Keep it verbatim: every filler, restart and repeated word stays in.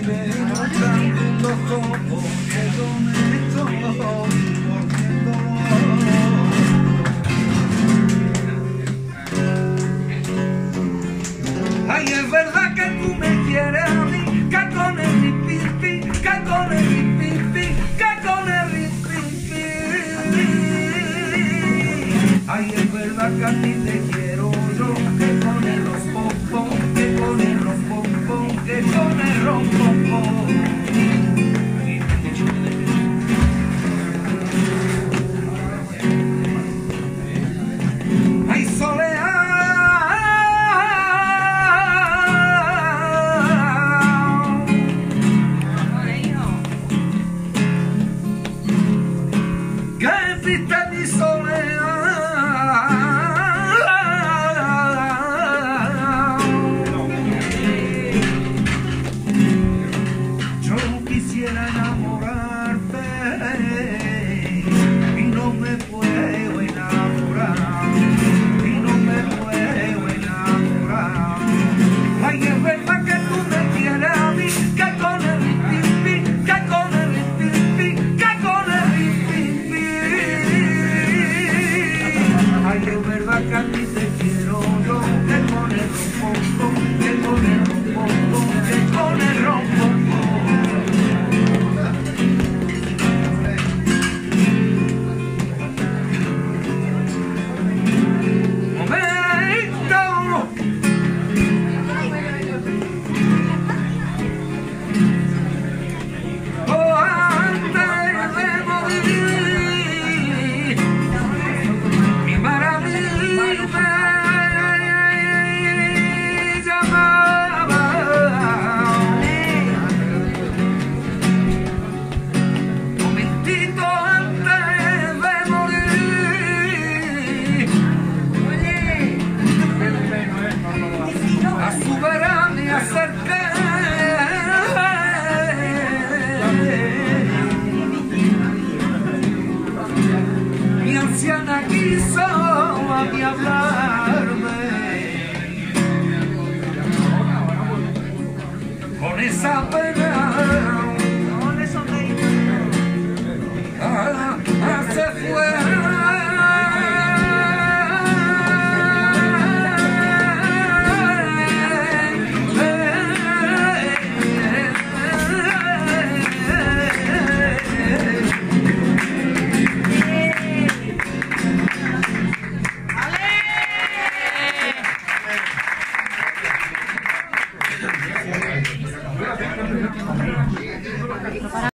Ay, es verdad que tú me quieres a mí, que con el ripipi, que con el ripipi, que con el ripipi. Ay, es verdad que a ti te quiero yo, que con el rompompón, que con el rompompón, que con el rompompón. Ay, soleá. Viste mi soledad. Yo quisiera enamorarte y no me puedo enamorar, y no me puedo enamorar. Ay, es verdad que tú me quieres a mí, que con el ripipi, que con el ripipi, que con el ripipi. Ay, es verdad que a ti te quiero yo, que con el rompompón, que con el rompompón, que con el rompompón. ¡Momento! Oh, antes de morir, mi maravilla llamaba. Momentito antes de morir, a su vera me acerqué. Mi anciana quiso a mí hablarme con esa pena. Ah, ah, se fue.